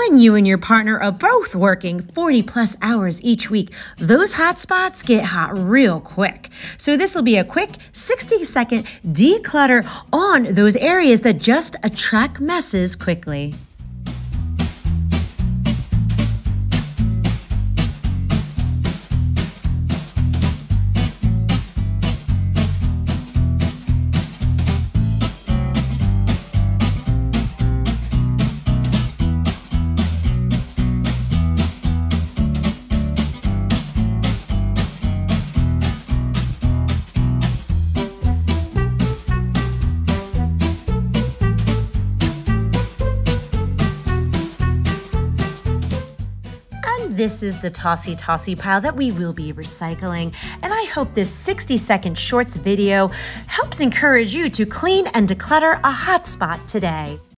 When you and your partner are both working 40+ hours each week, those hotspots get hot real quick. So this will be a quick 60-second declutter on those areas that just attract messes quickly. This is the tossy pile that we will be recycling, and I hope this 60-second shorts video helps encourage you to clean and declutter a hotspot today.